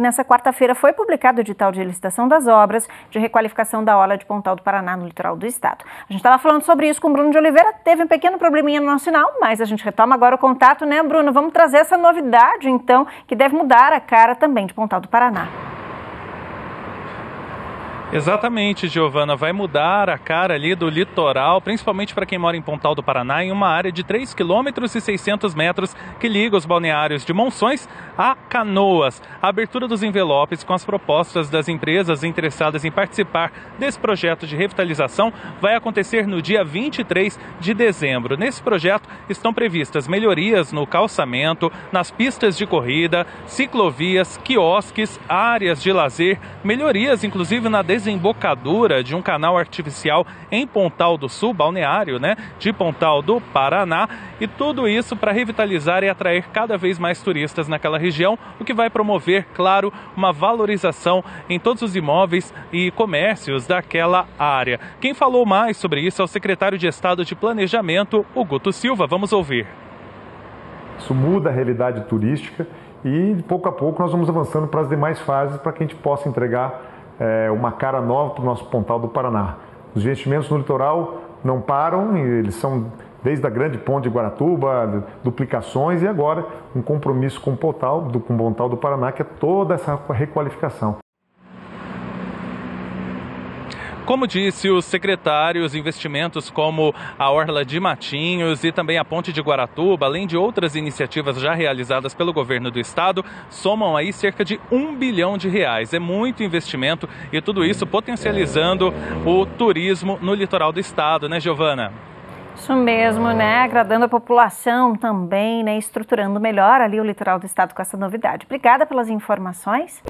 Nessa quarta-feira foi publicado o edital de licitação das obras de requalificação da orla de Pontal do Paraná, no litoral do estado. A gente estava falando sobre isso com o Bruno de Oliveira, teve um pequeno probleminha no nosso sinal, mas a gente retoma agora o contato, né, Bruno? Vamos trazer essa novidade, então, que deve mudar a cara também de Pontal do Paraná. Exatamente, Giovana, vai mudar a cara ali do litoral, principalmente para quem mora em Pontal do Paraná, em uma área de 3,6 km que liga os balneários de Monções a Canoas. A abertura dos envelopes com as propostas das empresas interessadas em participar desse projeto de revitalização vai acontecer no dia 23 de dezembro. Nesse projeto estão previstas melhorias no calçamento, nas pistas de corrida, ciclovias, quiosques, áreas de lazer, melhorias inclusive na desembocadura de um canal artificial em Pontal do Sul, balneário, né, de Pontal do Paraná, e tudo isso para revitalizar e atrair cada vez mais turistas naquela região, o que vai promover, claro, uma valorização em todos os imóveis e comércios daquela área. Quem falou mais sobre isso é o secretário de Estado de Planejamento, o Guto Silva. Vamos ouvir. Isso muda a realidade turística e, pouco a pouco, nós vamos avançando para as demais fases para que a gente possa entregar uma cara nova para o nosso Pontal do Paraná. Os investimentos no litoral não param, eles são desde a grande ponte de Guaratuba, duplicações e agora um compromisso com o Pontal do Paraná, que é toda essa requalificação. Como disse o secretário, os investimentos como a Orla de Matinhos e também a Ponte de Guaratuba, além de outras iniciativas já realizadas pelo governo do estado, somam aí cerca de R$1 bilhão. É muito investimento e tudo isso potencializando o turismo no litoral do estado, né, Giovana? Isso mesmo, né? Agradando a população também, né? Estruturando melhor ali o litoral do estado com essa novidade. Obrigada pelas informações.